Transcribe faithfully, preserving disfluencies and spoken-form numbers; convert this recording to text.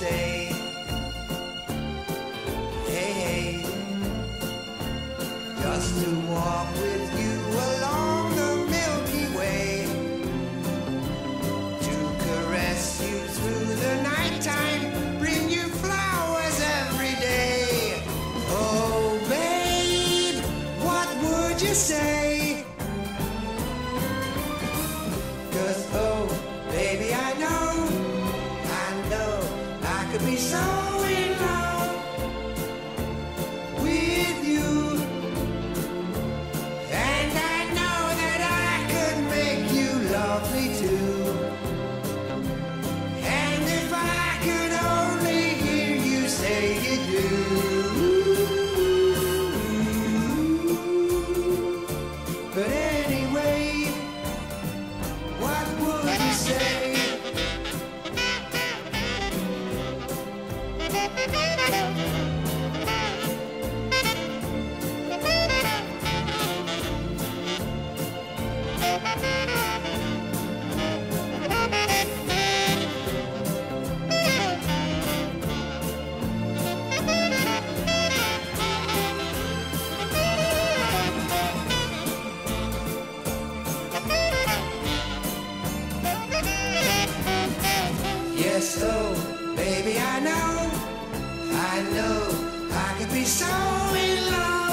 stay? Hey, hey, just to walk with you along the Milky Way, to caress you through the nighttime, bring you flowers every day. Oh, babe, what would you say? 'Cause, oh, baby, I know, I know I could be so in love with you. And I know that I could make you love me too. And if I could only hear you say you do. But anyway, what would you say? Yes, oh, baby, I know, I know, I could be so in love